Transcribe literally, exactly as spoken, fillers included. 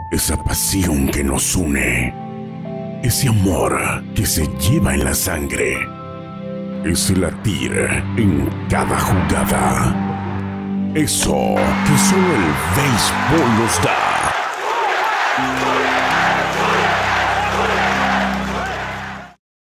esa pasión que nos une, ese amor que se lleva en la sangre, ese latir en cada jugada, eso que solo el béisbol nos da.